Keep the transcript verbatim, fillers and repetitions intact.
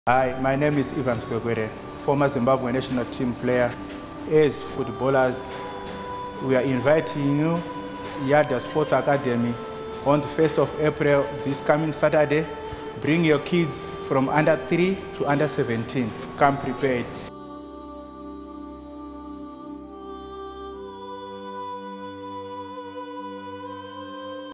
Hi, my name is Gwekerere, former Zimbabwe national team player. As footballers, we are inviting you Yadah Sports Academy on the first of April, this coming Saturday. Bring your kids from under three to under seventeen. Come prepared.